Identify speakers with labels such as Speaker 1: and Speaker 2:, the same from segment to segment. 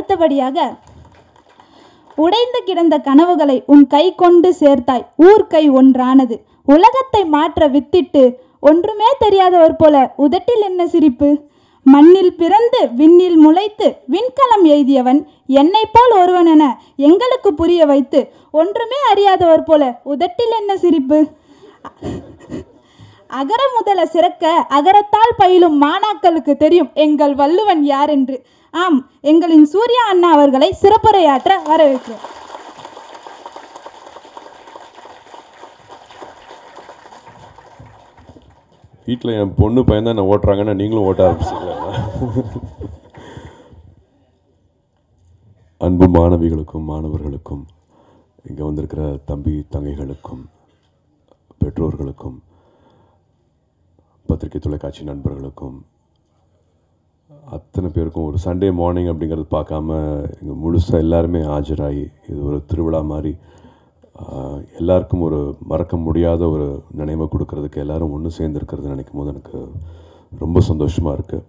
Speaker 1: அடுத்தபடியாக, உடைந்து கிடந்த கனவுகளை உன் கை கொண்டு சேர்த்தாய், ஊர்க்கை ஒன்றானது. உலகத்தை மாற்ற வித்திட்டு ஒன்றுமே தெரியாதவர் போல உதட்டில் என்ன சிரிப்பு? மண்ணில் பிறந்து விண்ணில் முளைத்து விண்கலம் எய்தியவன் என்னை போல் ஒருவன் என எங்களுக்கு புரிய வைத்து ஒன்றுமே அறியாதவர் போல உதட்டில் என்ன சிரிப்பு? அகர முதல சிறக்க அகரத்தால் பயிலும் மாணாக்களுக்கு தெரியும் எங்கள் வள்ளுவன் யார் என்று. ஆம், எங்களின் சூர்யா அண்ணா அவர்களை சிறப்புரையாற்ற வரவேற்கிறோம்.
Speaker 2: வீட்டில் என் பொண்ணு பையன் தான் என்ன ஓட்டுறாங்கன்னா நீங்களும் ஓட்ட ஆரம்பிச்சிங்களா? அன்பு மாணவிகளுக்கும் மாணவர்களுக்கும், இங்கே வந்திருக்கிற தம்பி தங்கைகளுக்கும், பெற்றோர்களுக்கும், பத்திரிகை தொலைக்காட்சி நண்பர்களுக்கும், அத்தனை பேருக்கும் ஒரு சண்டே மார்னிங் அப்படிங்கிறது பார்க்காம இங்கே முழுசாக எல்லாருமே ஆஜராகி இது ஒரு திருவிழா மாதிரி எல்லாருக்கும் ஒரு மறக்க முடியாத ஒரு நினைவை கொடுக்கறதுக்கு எல்லோரும் ஒன்று சேர்ந்துருக்கிறது நினைக்கும் போது எனக்கு ரொம்ப சந்தோஷமாக இருக்குது.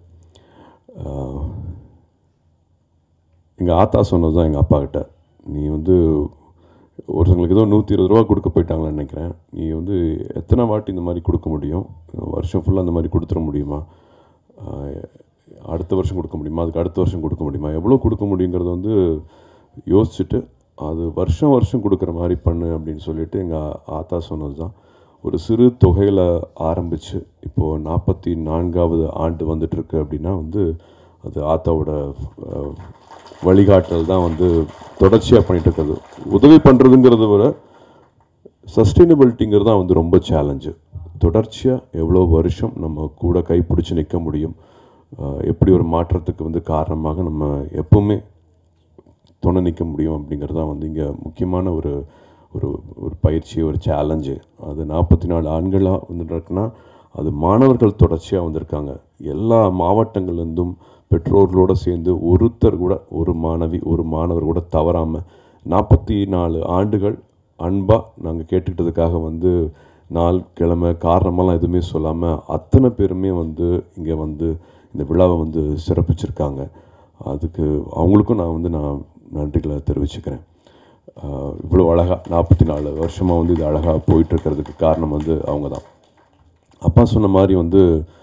Speaker 2: எங்கள் ஆத்தா சொன்னது தான் எங்கள் அப்பா கிட்ட, நீ வந்து ஒருத்தங்களுக்கு ஏதோ 120 ரூபா கொடுக்க போயிட்டாங்கன்னு நினைக்கிறேன், நீ வந்து எத்தனை வாட்டி இந்த மாதிரி கொடுக்க முடியும், வருஷம் ஃபுல்லாக அந்த மாதிரி கொடுத்துட முடியுமா, அடுத்த வருஷம் கொடுக்க முடியுமா, அதுக்கு அடுத்த வருஷம் கொடுக்க முடியுமா, எவ்வளோ கொடுக்க முடியுங்கிறத வந்து யோசிச்சுட்டு அது வருஷம் வருஷம் கொடுக்குற மாதிரி பண்ணு அப்படின்னு சொல்லிட்டு எங்கள் ஆத்தா சொன்னது தான். ஒரு சிறு தொகையில் ஆரம்பித்து இப்போது 44வது ஆண்டு வந்துட்டுருக்கு அப்படின்னா வந்து அது ஆத்தாவோட வழிகாட்டல் தான் வந்து தொடர்ச்சியாக பண்ணிகிட்டு இருக்கிறது. உதவி பண்ணுறதுங்கிறத விட சஸ்டெயினபிலிட்டிங்கிறது தான் வந்து ரொம்ப சேலஞ்சு. தொடர்ச்சியாக எவ்வளோ வருஷம் நம்ம கூட கைப்பிடிச்சி நிற்க முடியும், எப்படி ஒரு மாற்றத்துக்கு வந்து காரணமாக நம்ம எப்போவுமே துணை நிற்க முடியும் அப்படிங்கிறது தான் வந்து இங்கே முக்கியமான ஒரு ஒரு ஒரு பயிற்சி, ஒரு சேலஞ்சு. அது 44 ஆண்களாக வந்துட்டுருக்குன்னா அது மாணவர்கள் தொடர்ச்சியாக வந்திருக்காங்க. எல்லா மாவட்டங்கள்லேருந்தும் பெற்றோர்களோடு சேர்ந்து ஒருத்தர் கூட, ஒரு மாணவி ஒரு மாணவர் கூட தவறாமல் 44 ஆண்டுகள் அன்பாக நாங்கள் கேட்டுக்கிட்டதுக்காக வந்து நாள் கிழமை காரணமெல்லாம் எதுவுமே சொல்லாமல் அத்தனை பேருமே வந்து இங்கே வந்து இந்த விழாவை வந்து சிறப்பிச்சிருக்காங்க. அதுக்கு அவங்களுக்கும் நான் நன்றிகளை தெரிவிச்சுக்கிறேன். இவ்வளோ அழகாக 44 வருஷமாக வந்து இது அழகாக போயிட்டுருக்கிறதுக்கு காரணம் வந்து அவங்க தான். அப்பா சொன்ன மாதிரி வந்து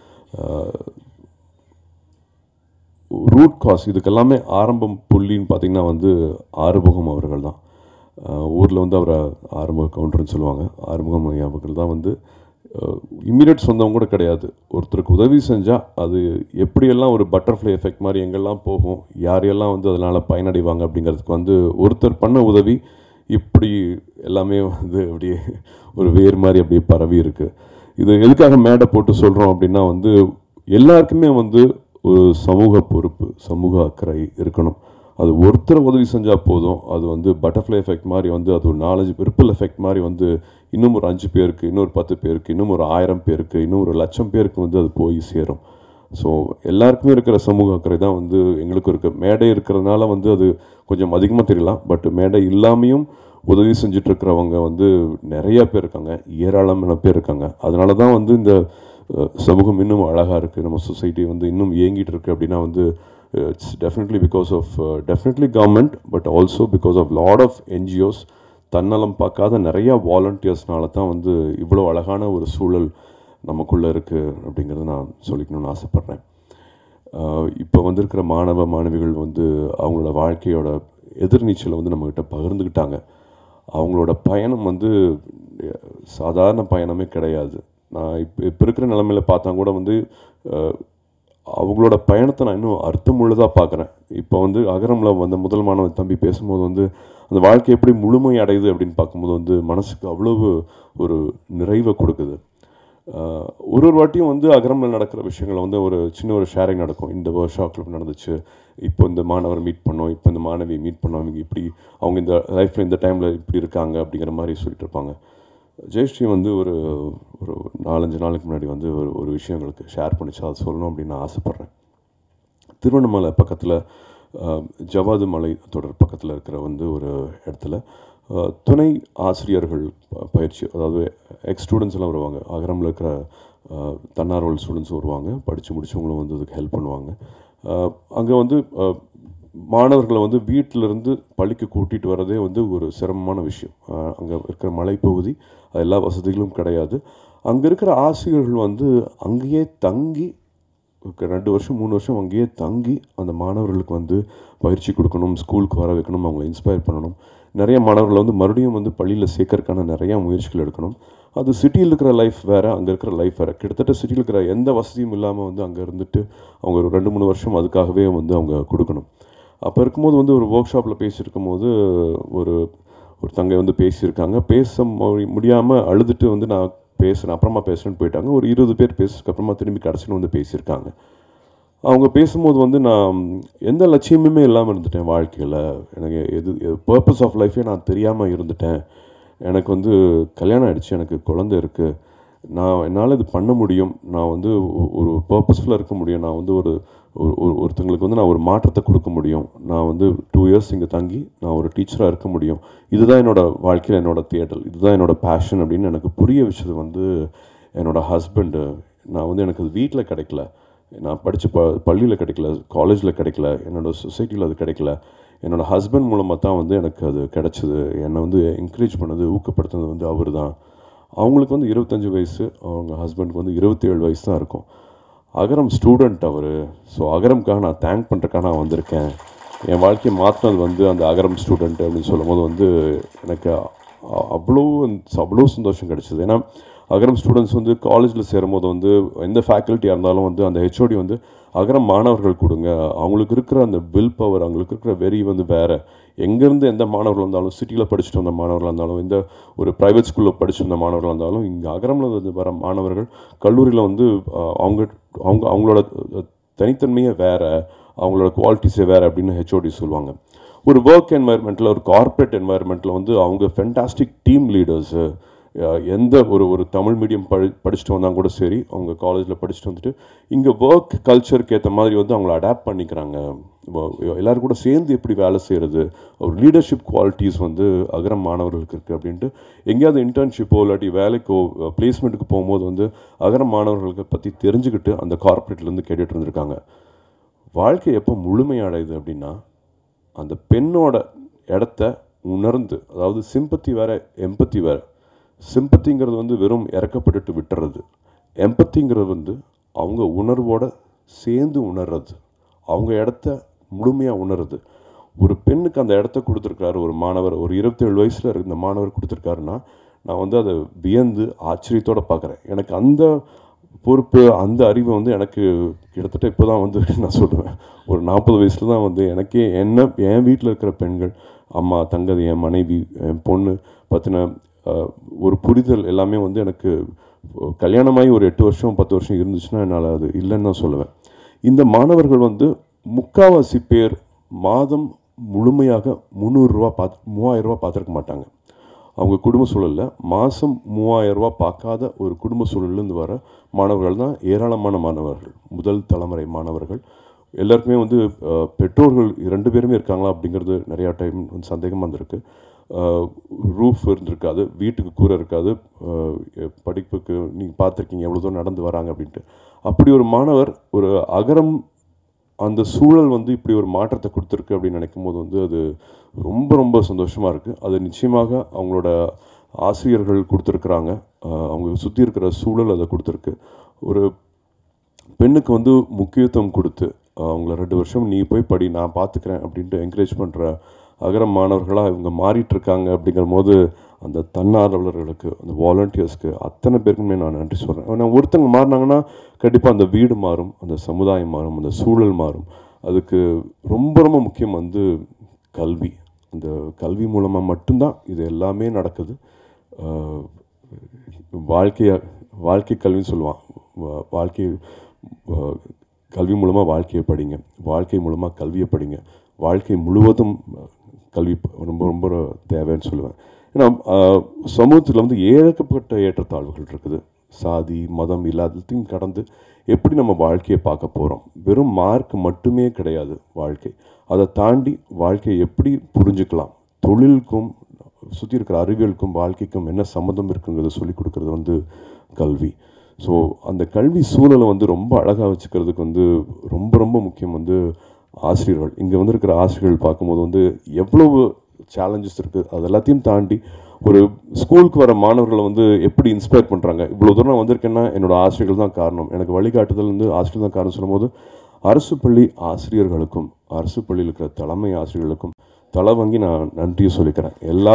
Speaker 2: ரூட் காஸ் இதுக்கெல்லாமே ஆரம்பம் புள்ளின்னு பார்த்திங்கன்னா வந்து ஆறுமுகம் அவர்கள் தான். ஊரில் வந்து அவரை ஆறுமுக கவுண்டர்னு சொல்லுவாங்க. ஆறுமுகம் அவர்கள் தான் வந்து இம்மீடியட் சொந்தவங்க கூட கிடையாது. ஒருத்தருக்கு உதவி செஞ்சால் அது எப்படியெல்லாம் ஒரு பட்டர்ஃப்ளை எஃபெக்ட் மாதிரி எங்கெல்லாம் போகும், யாரையெல்லாம் வந்து அதனால் பயனடைவாங்க அப்படிங்கிறதுக்கு வந்து ஒருத்தர் பண்ண உதவி இப்படி எல்லாமே வந்து அப்படியே ஒரு வேர் மாதிரி அப்படியே பரவி இருக்குது. இது எதுக்காக மேடை போட்டு சொல்கிறோம் அப்படின்னா வந்து எல்லாருக்குமே வந்து ஒரு சமூக பொறுப்பு, சமூக அக்கறை இருக்கணும். அது ஒருத்தர் உதவி செஞ்சால் போதும், அது வந்து பட்டர்ஃப்ளை எஃபெக்ட் மாதிரி வந்து அது ஒரு 4-5 ரிப்பிள் எஃபெக்ட் மாதிரி வந்து இன்னும் ஒரு 5 பேருக்கு, இன்னொரு 10 பேருக்கு, இன்னும் ஒரு 1000 பேருக்கு, இன்னும் ஒரு 1,00,000 பேருக்கு வந்து அது போய் சேரும். ஸோ எல்லாருக்குமே இருக்கிற சமூக அக்கறை தான் வந்து எங்களுக்கு இருக்குது. மேடை இருக்கிறதுனால வந்து அது கொஞ்சம் அதிகமாக தெரியலாம், பட் மேடை இல்லாமையும் உதவி செஞ்சிட்ருக்கிறவங்க வந்து நிறையா பேர் இருக்காங்க, ஏராளமான பேர் இருக்காங்க. அதனால தான் வந்து இந்த சமூகம் இன்னும் அழகாக இருக்குது, நம்ம சொசைட்டி வந்து இன்னும் இயங்கிட்டு இருக்குது அப்படின்னா வந்து it's definitely because of definitely government, but also because of lot of NGOs, தன்னலம் பார்க்காத நிறையா வாலண்டியர்ஸ்னால தான் வந்து இவ்வளோ அழகான ஒரு சூழல் நமக்குள்ளே இருக்குது அப்படிங்கிறத நான் சொல்லிக்கணும்னு ஆசைப்பட்றேன். இப்போ வந்திருக்கிற மாணவ மாணவிகள் வந்து அவங்களோட வாழ்க்கையோட எதிர்நீச்சலை வந்து நம்மக்கிட்ட பகிர்ந்துக்கிட்டாங்க. அவங்களோட பயணம் வந்து சாதாரண பயணமே கிடையாது. நான் இப்போ இருக்கிற நிலைமையில் பார்த்தா கூட வந்து அவங்களோட பயணத்தை நான் இன்னும் அர்த்தமுள்ளதாக பார்க்குறேன். இப்போ வந்து அகரமில் வந்த முதல் மாணவ தம்பி பேசும்போது வந்து அந்த வாழ்க்கை எப்படி முழுமை அடையுது அப்படின்னு பார்க்கும்போது வந்து மனசுக்கு அவ்வளவு ஒரு நிறைவை கொடுக்குது. ஒரு வாட்டியும் வந்து அகரமில் நடக்கிற விஷயங்களை வந்து ஒரு சின்ன ஒரு ஷேரிங் நடக்கும். இந்த ஒர்க் கிளப் நடந்துச்சு, இப்போ இந்த மாணவர் மீட் பண்ணோம், இப்போ இந்த மாணவியை மீட் பண்ணோம், அவங்க இப்படி அவங்க இந்த லைஃப்பில் இந்த டைமில் இப்படி இருக்காங்க அப்படிங்கிற மாதிரி சொல்லிட்டு இருப்பாங்க. ஜெயஸ்ரீ வந்து ஒரு 4-5 நாளைக்கு முன்னாடி வந்து ஒரு விஷயம் எங்களுக்கு ஷேர் பண்ணிச்சு, அதை சொல்லணும் அப்படின்னு நான் ஆசைப்பட்றேன். திருவண்ணாமலை பக்கத்தில் ஜவாது மலை தொடர் பக்கத்தில் இருக்கிற வந்து ஒரு இடத்துல துணை ஆசிரியர்கள் பயிற்சி, அதாவது ஸ்டூடெண்ட்ஸ் எல்லாம் வருவாங்க. அகரமில் இருக்கிற தன்னார்வல் ஸ்டூடெண்ட்ஸும் வருவாங்க, படித்து முடிச்சவங்களும் வந்து அதுக்கு ஹெல்ப் பண்ணுவாங்க. அங்கே வந்து மாணவர்களை வந்து வீட்டிலிருந்து பள்ளிக்கு கூட்டிகிட்டு வரதே வந்து ஒரு சிரமமான விஷயம். அங்கே இருக்கிற மலைப்பகுதி, எல்லா வசதிகளும் கிடையாது. அங்கே இருக்கிற ஆசிரியர்கள் வந்து அங்கேயே தங்கி 2 வருஷம் 3 வருஷம் அங்கேயே தங்கி அந்த மாணவர்களுக்கு வந்து பயிற்சி கொடுக்கணும், ஸ்கூலுக்கு வர வைக்கணும், அவங்களை இன்ஸ்பயர் பண்ணணும். நிறைய மாணவர்களை வந்து மறுபடியும் வந்து பள்ளியில் சேர்க்கறதுக்கான நிறையா முயற்சிகள் எடுக்கணும். அது சிட்டியில் இருக்கிற லைஃப் வேறு, அங்கே இருக்கிற லைஃப் வேறு. கிட்டத்தட்ட சிட்டியில் இருக்கிற எந்த வசதியும் இல்லாமல் வந்து அங்கே இருந்துட்டு அவங்க ஒரு 2-3 வருஷம் அதுக்காகவே வந்து அவங்க கொடுக்கணும். அப்போ இருக்கும்போது வந்து ஒரு ஒர்க் ஷாப்பில் பேசியிருக்கும் போது ஒரு ஒரு தங்கை வந்து பேசியிருக்காங்க. பேச முடியாமல் அழுதுட்டு வந்து நான் பேசுகிறேன், அப்புறமா பேசுகிறேன்னு போயிட்டாங்க. ஒரு 20 பேர் பேசுறதுக்கு அப்புறமா திரும்பி கடைசியில் வந்து பேசியிருக்காங்க. அவங்க பேசும்போது வந்து நான் எந்த லட்சியமுமே இல்லாமல் இருந்துட்டேன் வாழ்க்கையில். எனக்கு பர்பஸ் ஆஃப் லைஃபே நான் தெரியாமல் இருந்துட்டேன். எனக்கு வந்து கல்யாணம் ஆகிடுச்சு, எனக்கு குழந்தை இருக்குது, என்னால் இது பண்ண முடியும், நான் வந்து ஒரு பர்பஸ்ஃபுல்லாக இருக்க முடியும், நான் வந்து ஒருத்தங்களுக்கு வந்து நான் ஒரு மாற்றத்தை கொடுக்க முடியும், நான் வந்து 2 இயர்ஸ் இங்கே தங்கி நான் ஒரு டீச்சராக இருக்க முடியும், இதுதான் என்னோடய வாழ்க்கையில் என்னோடய தேடல், இதுதான் என்னோடய பேஷன் அப்படின்னு எனக்கு புரிய வச்சது வந்து என்னோடய ஹஸ்பண்டு. நான் வந்து எனக்கு அது வீட்டில் கிடைக்கல, நான் படித்த பள்ளியில் கிடைக்கல, காலேஜில் கிடைக்கல, என்னோடய சொசைட்டியில் அது கிடைக்கல. என்னோடய ஹஸ்பண்ட் மூலமாக தான் வந்து எனக்கு அது கிடச்சிது. என்னை வந்து என்கரேஜ் பண்ணது, ஊக்கப்படுத்துனது வந்து அவர் தான். அவங்களுக்கு வந்து 25 வயசு, அவங்க ஹஸ்பண்டுக்கு வந்து 27 வயசு தான் இருக்கும். அகரம் ஸ்டூடெண்ட் அவர். ஸோ அகரம்காக நான் தேங்க் பண்ணுறக்காக நான் வந்திருக்கேன். என் வாழ்க்கையை மாற்றினது வந்து அந்த அகரம் ஸ்டூடெண்ட் அப்படின்னு சொல்லும் போது வந்து எனக்கு அவ்வளோ சந்தோஷம் கிடச்சிது. ஏன்னா அகரம் ஸ்டூடெண்ட்ஸ் வந்து காலேஜில் சேரும்போது வந்து எந்த ஃபேக்கல்ட்டியாக இருந்தாலும் வந்து அந்த ஹெச்ஓடி வந்து அகரம் மாணவர்கள் கொடுங்க, அவங்களுக்கு இருக்கிற அந்த வில் பவர், அவங்களுக்கு இருக்கிற வெறி வந்து வேறு. எங்கேருந்து எந்த மாணவர்கள் இருந்தாலும், சிட்டியில் படிச்சுட்டு வந்த மாணவர்களாக இருந்தாலும், இந்த ஒரு ப்ரைவேட் ஸ்கூலில் படிச்சுட்டு வந்த மாணவர்களாக இருந்தாலும், இங்கே அகரமில் வந்து வர மாணவர்கள் கல்லூரியில் வந்து அவங்களோட தனித்தன்மையே வேறு, அவங்களோட குவாலிட்டிஸே வேறு அப்படின்னு ஹெச்ஓடி சொல்லுவாங்க. ஒரு ஒர்க் என்வாயர்மெண்ட்டில், ஒரு கார்ப்பரேட் என்வாயர்மெண்ட்டில் வந்து அவங்க ஃபென்டாஸ்டிக் டீம் லீடர்ஸு. எந்த ஒரு தமிழ் மீடியம் படிச்சுட்டு வந்தால் கூட சரி, அவங்க காலேஜில் படிச்சுட்டு வந்துட்டு இங்கே ஒர்க் கல்ச்சருக்கு ஏற்ற மாதிரி வந்து அவங்கள அடாப்ட் பண்ணிக்கிறாங்க. எல்லோரும் கூட சேர்ந்து எப்படி வேலை செய்கிறது, ஒரு லீடர்ஷிப் குவாலிட்டிஸ் வந்து அகரம் மாணவர்களுக்கு இருக்குது அப்படின்ட்டு எங்கேயாவது இன்டர்ன்ஷிப்போ இல்லாட்டி வேலைக்கோ பிளேஸ்மெண்ட்டுக்கு போகும்போது வந்து அகரம் மாணவர்களுக்கு பற்றி தெரிஞ்சுக்கிட்டு அந்த கார்ப்பரேட்லேருந்து கேட்டுட்டு இருந்திருக்காங்க. வாழ்க்கை எப்போ முழுமையடையுது அப்படின்னா, அந்த பெண்ணோட இடத்த உணர்ந்து, அதாவது சிம்பத்தி வேறு, எம்பத்தி வேறு. சிம்பத்திங்கிறது வந்து வெறும் இறக்கப்பட்டுட்டு விட்டுறது, எம்பத்திங்கிறது வந்து அவங்க உணர்வோட சேர்ந்து உணர்றது, அவங்க இடத்த முழுமையாக உணர்றது. ஒரு பெண்ணுக்கு அந்த இடத்த கொடுத்துருக்காரு ஒரு மாணவர், ஒரு 27 வயசில் இருந்த மாணவர் கொடுத்துருக்காருன்னா, நான் வந்து அதை வியந்து ஆச்சரியத்தோடு பார்க்குறேன். எனக்கு அந்த பொறுப்பு, அந்த அறிவு வந்து எனக்கு கிட்டத்தட்ட இப்போ தான் வந்து நான் சொல்லுவேன், ஒரு 40 வயசில் தான் வந்து எனக்கே என் வீட்டில் இருக்கிற பெண்கள், அம்மா, தங்கதி, என் மனைவி, என் பொண்ணு பற்றின ஒரு புரிதல் எல்லாமே வந்து எனக்கு கல்யாணமாகி ஒரு 8 வருஷம் 10 வருஷம் இருந்துச்சுன்னா என்னால் அது இல்லைன்னு தான் சொல்லுவேன். இந்த மாணவர்கள் வந்து முக்கால்வாசி பேர் மாதம் முழுமையாக 3000 ரூபா பார்த்துருக்க மாட்டாங்க. அவங்க குடும்ப சூழலில் மாதம் 3000 ரூபா பார்க்காத ஒரு குடும்ப சூழல்லேருந்து வர மாணவர்கள் தான் ஏராளமான மாணவர்கள், முதல் தலைமுறை மாணவர்கள். எல்லாருக்குமே வந்து பெற்றோர்கள் 2 பேருமே இருக்காங்களா அப்படிங்கிறது நிறையா டைம் வந்து சந்தேகமாக இருந்திருக்கு. ரூஃப் இருந்திருக்காது, வீட்டுக்கு கூரை இருக்காது, படிப்புக்கு நீங்கள் பார்த்துருக்கீங்க எவ்வளோ தூரம் நடந்து வராங்க அப்படின்ட்டு. அப்படி ஒரு மாணவர், ஒரு அகரம் அந்த சூழல் வந்து இப்படி ஒரு மாற்றத்தை கொடுத்துருக்கு அப்படின்னு நினைக்கும் போது வந்து அது ரொம்ப ரொம்ப சந்தோஷமாக இருக்குது. அது நிச்சயமாக அவங்களோட ஆசிரியர்கள் கொடுத்துருக்குறாங்க, அவங்க சுற்றி இருக்கிற சூழல் அதை கொடுத்துருக்கு. ஒரு பெண்ணுக்கு வந்து முக்கியத்துவம் கொடுத்து அவங்கள 2 வருஷம் நீ போய் படி, நான் பார்த்துக்கிறேன் அப்படின்ட்டு என்கரேஜ் பண்ணுற அகரம் மாணவர்களாக இவங்க மாறிட்டுருக்காங்க. அப்படிங்கிற போது அந்த தன்னார்வலர்களுக்கு, அந்த வாலண்டியர்ஸ்க்கு அத்தனை பேருக்குமே நான் நன்றி சொல்கிறேன். ஆனால் ஒருத்தங்க மாறினாங்கன்னா கண்டிப்பாக அந்த வீடு மாறும், அந்த சமுதாயம் மாறும், அந்த சூழல் மாறும். அதுக்கு ரொம்ப ரொம்ப முக்கியம் வந்து கல்வி. அந்த கல்வி மூலமாக மட்டும்தான் இது எல்லாமே நடக்குது. வாழ்க்கை கல்வின்னு சொல்லுவான். கல்வி மூலமாக வாழ்க்கையை படிங்க, வாழ்க்கை மூலமாக கல்வியை படிங்க, வாழ்க்கை முழுவதும் கல்வி ரொம்ப ரொம்ப தேவைன்னு சொல்லுவேன். ஏன்னா சமூகத்தில் வந்து ஏகப்பட்ட ஏற்றத்தாழ்வுகள் இருக்குது. சாதி மதம் எல்லாத்தையும் கடந்து எப்படி நம்ம வாழ்க்கையை பார்க்க போகிறோம். வெறும் மார்க் மட்டுமே கிடையாது வாழ்க்கை. அதை தாண்டி வாழ்க்கையை எப்படி புரிஞ்சுக்கலாம், தொழிலுக்கும் சுற்றி இருக்கிற அறிவியலுக்கும் வாழ்க்கைக்கும் என்ன சம்மந்தம் இருக்குங்கிறத சொல்லிக் கொடுக்குறது வந்து கல்வி. ஸோ அந்த கல்வி சூழலை வந்து ரொம்ப அழகாக வச்சுக்கிறதுக்கு வந்து ரொம்ப ரொம்ப முக்கியம் வந்து ஆசிரியர்கள், இங்கே வந்திருக்கிற ஆசிரியர்கள் பார்க்கும்போது வந்து எவ்வளவு சேலஞ்சஸ் இருக்குது, அது எல்லாத்தையும் தாண்டி ஒரு ஸ்கூலுக்கு வர மாணவர்களை வந்து எப்படி இன்ஸ்பயர் பண்ணுறாங்க. இவ்வளோ தூரம் வந்திருக்கேன்னா என்னோடய ஆசிரியர்கள் தான் காரணம், எனக்கு வழிகாட்டுதல் வந்து ஆசிரியர்கள் தான் காரணம் சொல்லும்போது அரசு பள்ளி ஆசிரியர்களுக்கும் அரசு பள்ளியில் இருக்கிற தலைமை ஆசிரியர்களுக்கும் தலை வாங்கி நான் நன்றியை சொல்லிக்கிறேன்.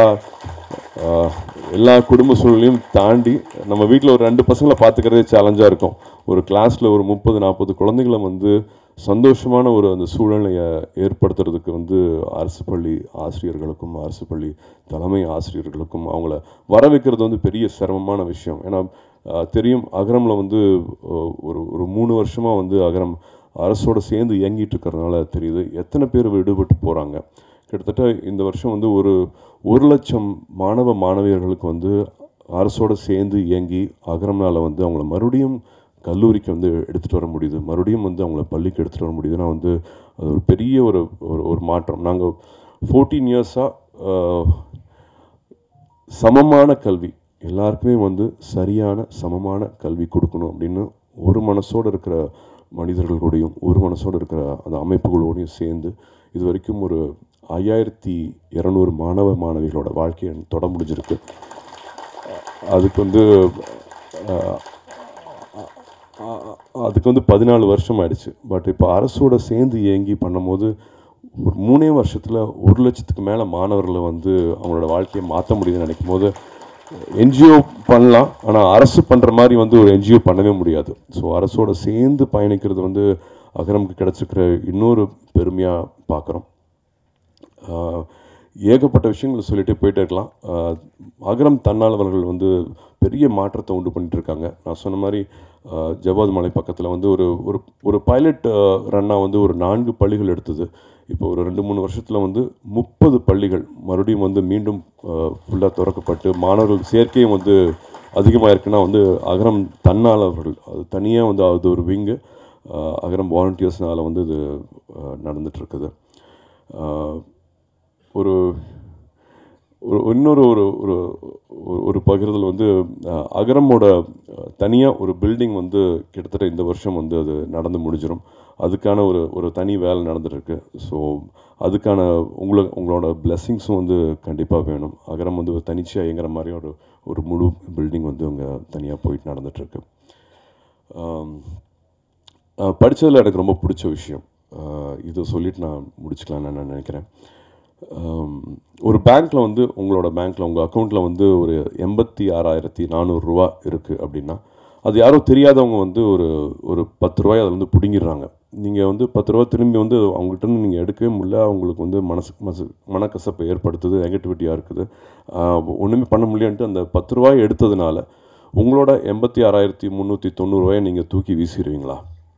Speaker 2: எல்லா குடும்ப சூழலையும் தாண்டி நம்ம வீட்டில் ஒரு 2 பசங்களை பார்த்துக்கிறதே சேலஞ்சாக இருக்கும். ஒரு கிளாஸில் ஒரு 30-40 குழந்தைகளை வந்து சந்தோஷமான ஒரு அந்த சூழ்நிலையை ஏற்படுத்துறதுக்கு வந்து அரசு பள்ளி ஆசிரியர்களுக்கும் அரசு பள்ளி தலைமை ஆசிரியர்களுக்கும் அவங்கள வர வைக்கிறது வந்து பெரிய சிரமமான விஷயம். ஏன்னா தெரியும், அகரமில் வந்து ஒரு 3 வருஷமாக வந்து அகரம் அரசோடு சேர்ந்து இயங்கிட்டு இருக்கிறதுனால தெரியுது எத்தனை பேர் விடுபட்டு போகிறாங்க. கிட்டத்தட்ட இந்த வருஷம் வந்து ஒரு 1,00,000 மாணவ மாணவியர்களுக்கு வந்து அரசோடு சேர்ந்து இயங்கி அகரம்னால் வந்து அவங்கள மறுபடியும் கல்லூரிக்கு வந்து எடுத்துகிட்டு வர முடியுது, மறுபடியும் வந்து அவங்கள பள்ளிக்கு எடுத்துகிட்டு வர முடியுதுன்னா வந்து அது ஒரு பெரிய ஒரு மாற்றம். நாங்கள் 14 இயர்ஸாக சமமான கல்வி எல்லாருக்குமே வந்து சரியான சமமான கல்வி கொடுக்கணும் அப்படின்னு ஒரு மனசோடு இருக்கிற மனிதர்களோடையும் ஒரு மனசோடு இருக்கிற அந்த அமைப்புகளோடையும் சேர்ந்து இது வரைக்கும் ஒரு 5200 மாணவ மாணவிகளோட வாழ்க்கையை தொட முடிஞ்சிருக்கு. அதுக்கு வந்து 14 வருஷம் ஆயிடுச்சு. பட் இப்போ அரசோட சேர்ந்து இயங்கி பண்ணும்போது ஒரு 3 வருஷத்தில் 1,00,000க்கு மேலே மாணவர்களை வந்து அவங்களோட வாழ்க்கையை மாற்ற முடியுதுன்னு நினைக்கும் போது என்ஜிஓ பண்ணலாம், ஆனால் அரசு பண்ணுற மாதிரி வந்து ஒரு என்ஜிஓ பண்ணவே முடியாது. ஸோ அரசோட சேர்ந்து பயணிக்கிறது வந்து அகரமுக்கு கிடச்சிருக்கிற இன்னொரு பெருமையாக பார்க்குறோம். ஏகப்பட்ட விஷயங்களை சொல்லிட்டு போயிட்டே இருக்கலாம். அகரம் தன்னார்வலர்கள் வந்து பெரிய மாற்றத்தை உண்டு பண்ணிட்டு இருக்காங்க. நான் சொன்ன மாதிரி ஜவாத் மலை பக்கத்தில் வந்து ஒரு பைலட் ரன்னாக வந்து ஒரு 4 பள்ளிகள் எடுத்தது. இப்போ ஒரு 2-3 வருஷத்தில் வந்து 30 பள்ளிகள் மறுபடியும் வந்து மீண்டும் ஃபுல்லாக திறக்கப்பட்டு மாணவர்கள் சேர்க்கையும் வந்து அதிகமாக இருக்குன்னா வந்து அகரம் தன்னார்வலர்கள் அது தனியாக வந்து அது ஒரு விங்கு அகரம் வாலண்டியர்ஸ்னால் வந்து இது நடந்துகிட்ருக்குது. ஒரு இன்னொரு ஒரு பகிர்தல் வந்து அகரமோட தனியாக ஒரு பில்டிங் வந்து கிட்டத்தட்ட இந்த வருஷம் வந்து அது நடந்து முடிஞ்சிடும். அதுக்கான ஒரு தனி வேலை நடந்துகிட்ருக்கு. ஸோ அதுக்கான உங்களோட பிளெஸ்ஸிங்ஸும் வந்து கண்டிப்பாக வேணும். அகரம் வந்து ஒரு தனிச்சையாக இயங்குற மாதிரி ஒரு முழு பில்டிங் வந்து அங்கே தனியாக போயிட்டு நடந்துகிட்ருக்கு. படித்ததில் எனக்கு ரொம்ப பிடிச்ச விஷயம் இதை சொல்லிவிட்டு நான் முடிச்சுக்கலான்னு நான் நினைக்கிறேன். ஒரு பேங்க்கில் வந்து உங்களோட பேங்க்கில் உங்கள் அக்கௌண்ட்டில் வந்து ஒரு 86,400 ரூபா இருக்குது அப்படின்னா அது யாரோ தெரியாதவங்க வந்து ஒரு 10 ரூபாய் அதில் வந்து பிடுங்கிடுறாங்க. நீங்கள் வந்து 10 ரூபா திரும்பி வந்து அவங்ககிட்ட நீங்கள் எடுக்கவே முடியல, அவங்களுக்கு வந்து மனக்கசப்பை ஏற்படுத்துது, நெகட்டிவிட்டியாக இருக்குது, ஒன்றுமே பண்ண முடியலன்ட்டு அந்த 10 ரூபாய் எடுத்ததுனால உங்களோட 86,390 ரூபாயை நீங்கள் தூக்கி வீசிடுவீங்களா?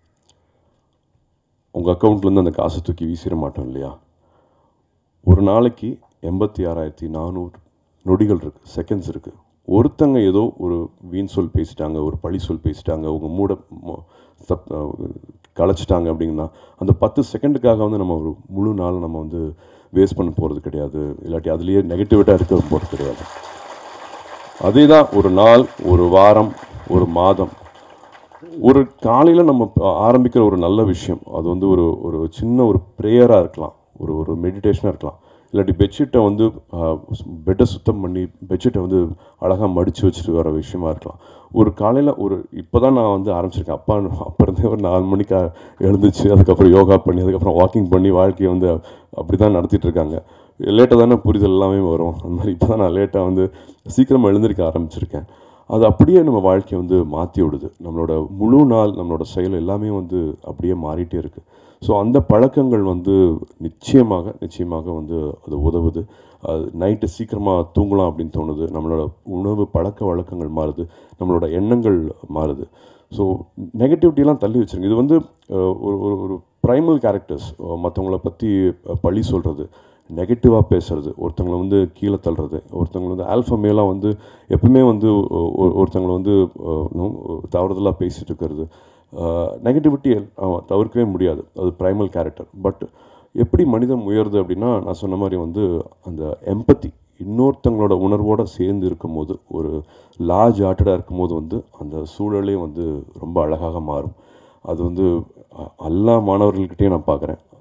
Speaker 2: உங்கள் அக்கௌண்ட்லேருந்து அந்த காசை தூக்கி வீசிட மாட்டோம் இல்லையா? ஒரு நாளைக்கு 86,400 நொடிகள் இருக்குது, செகண்ட்ஸ் இருக்குது. ஒருத்தங்க ஏதோ ஒரு வீண் சொல் பேசிட்டாங்க, ஒரு பழி சொல் பேசிட்டாங்க, உங்கள் கலைச்சிட்டாங்க அப்படின்னா அந்த 10 செகண்டுக்காக வந்து நம்ம ஒரு முழு நாள் நம்ம வந்து வேஸ்ட் பண்ண போகிறது கிடையாது, இல்லாட்டி அதுலேயே நெகட்டிவிட்டாக இருக்க போகிறது கிடையாது. அதே தான் ஒரு நாள், ஒரு வாரம், ஒரு மாதம், ஒரு காலையில் நம்ம ஆரம்பிக்கிற ஒரு நல்ல விஷயம் அது வந்து ஒரு சின்ன ஒரு ப்ரேயராக இருக்கலாம், ஒரு மெடிடேஷனாக இருக்கலாம், இல்லாட்டி பெட்ஷீட்டை வந்து பெட்டை சுத்தம் பண்ணி பெட்ஷீட்டை வந்து அழகாக மடித்து வச்சுட்டு வர விஷயமா இருக்கலாம். ஒரு காலையில் இப்போ தான் நான் வந்து ஆரம்பிச்சிருக்கேன். அப்போ இருந்தே ஒரு 4 மணிக்கு எழுந்துச்சு, அதுக்கப்புறம் யோகா பண்ணி அதுக்கப்புறம் வாக்கிங் பண்ணி வாழ்க்கையை வந்து அப்படி தான் நடத்திட்டு இருக்காங்க. லேட்டாக தானே புரிதல் எல்லாமே வரும். அந்த மாதிரி இப்போ தான் நான் லேட்டாக வந்து சீக்கிரமாக எழுந்திருக்க ஆரம்பிச்சிருக்கேன். அது அப்படியே நம்ம வாழ்க்கையை வந்து மாற்றி விடுது. நம்மளோட முழு நாள் நம்மளோட செயல் எல்லாமே வந்து அப்படியே மாறிட்டே இருக்குது. ஸோ அந்த பழக்கங்கள் வந்து நிச்சயமாக வந்து அது உதவுது. அது நைட்டு சீக்கிரமாக தூங்கலாம் அப்படின்னு தோணுது, நம்மளோட உணவு பழக்க வழக்கங்கள் மாறுது, நம்மளோட எண்ணங்கள் மாறுது. ஸோ நெகட்டிவிட்டியெல்லாம் தள்ளி வச்சுருங்க. இது வந்து ஒரு ப்ரைமல் கேரக்டர்ஸ், மற்றவங்கள பற்றி பழி சொல்கிறது, நெகட்டிவாக பேசுகிறது, ஒருத்தவங்களை வந்து கீழே தள்ளுறது, ஒருத்தவங்களை வந்து ஆல்ஃபா மேலாக வந்து எப்பவுமே வந்து ஒருத்தவங்களை வந்து தவறுதலாக பேசிகிட்டு இருக்கிறது, நெகட்டிவிட்டியை தவிர்க்கவே முடியாது. அது ப்ரைமல் கேரக்டர். பட் எப்படி மனிதம் உயருது அப்படின்னா நான் சொன்ன மாதிரி வந்து அந்த எம்பத்தி, இன்னொருத்தங்களோட உணர்வோடு சேர்ந்து இருக்கும்போது, ஒரு லார்ஜ் ஹார்ட்டடாக இருக்கும்போது வந்து அந்த சூழலே வந்து ரொம்ப அழகாக மாறும். அது வந்து எல்லா மாணவர்கள்கிட்டையும் நான் பார்க்குறேன்.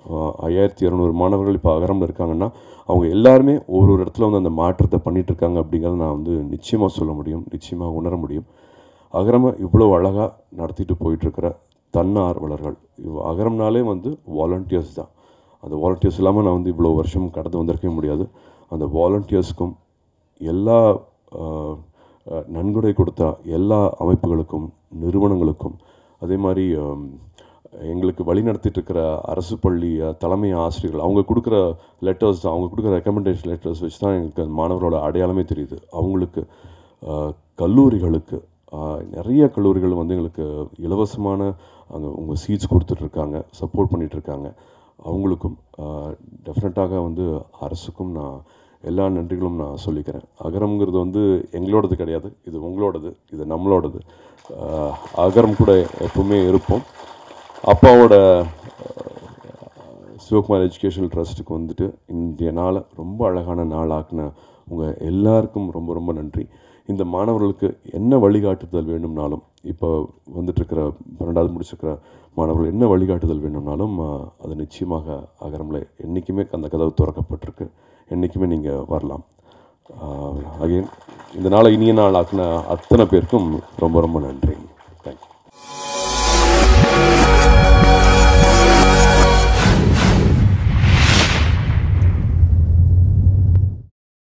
Speaker 2: 5200 மாணவர்கள் இப்போ அகரமில் இருக்காங்கன்னா அவங்க எல்லாருமே ஒரு இடத்துல வந்து அந்த மாற்றத்தை பண்ணிகிட்ருக்காங்க அப்படிங்கிறத நான் வந்து நிச்சயமாக சொல்ல முடியும், நிச்சயமாக உணர முடியும். அகரமை இவ்வளோ அழகாக நடத்திட்டு போயிட்டுருக்கிற தன்னார்வலர்கள், அகரம்னாலே வந்து வாலண்டியர்ஸ் தான். அந்த வாலண்டியர்ஸ் இல்லாமல் நான் வந்து இவ்வளோ வருஷம் கடந்து வந்திருக்கவே முடியாது. அந்த வாலண்டியர்ஸ்க்கும் எல்லா நன்கொடை கொடுத்த எல்லா அமைப்புகளுக்கும் நிறுவனங்களுக்கும் அதே மாதிரி எங்களுக்கு வழி நடத்திட்டு இருக்கிற அரசு பள்ளி தலைமை ஆசிரியர்கள் அவங்க கொடுக்குற லெட்டர்ஸ் தான், அவங்க கொடுக்குற ரெக்கமெண்டேஷன் லெட்டர்ஸ் வச்சு தான் எங்களுக்கு அந்த மாணவரோட அடையாளமே தெரியுது. அவங்களுக்கு கல்லூரிகளுக்கு நிறைய கல்லூரிகள் வந்து எங்களுக்கு இலவசமான அங்கே உங்கள் சீட்ஸ் கொடுத்துட்ருக்காங்க, சப்போர்ட் பண்ணிகிட்ருக்காங்க. அவங்களுக்கும் டெஃபினட்டாக வந்து அரசுக்கும் நான் எல்லா நன்றிகளும் நான் சொல்லிக்கிறேன். அகரம்ங்கிறது வந்து எங்களோடது கிடையாது, இது உங்களோடது, இது நம்மளோடது. அகரம் கூட எப்பவுமே இருப்போம். அப்பாவோட சிவகுமார் எஜுகேஷனல் ட்ரஸ்ட்டுக்கு வந்துட்டு இன்றைய நாளை ரொம்ப அழகான நாள் ஆக்கின உங்கள் எல்லாருக்கும் ரொம்ப ரொம்ப நன்றி. இந்த மாணவர்களுக்கு என்ன வழிகாட்டுதல் வேணும்னாலும், இப்போ வந்துட்டுருக்கிற 12வது முடிச்சிருக்கிற மாணவர்கள் என்ன வழிகாட்டுதல் வேணும்னாலும் அது நிச்சயமாக அகரமில் என்றைக்குமே அந்த கதவு திறக்கப்பட்டிருக்கு. என்றைக்குமே நீங்கள் வரலாம். அகைன் இந்த நாளை இனிய நாள் ஆக்கின அத்தனை பேருக்கும் ரொம்ப ரொம்ப நன்றி. தேங்க்யூ.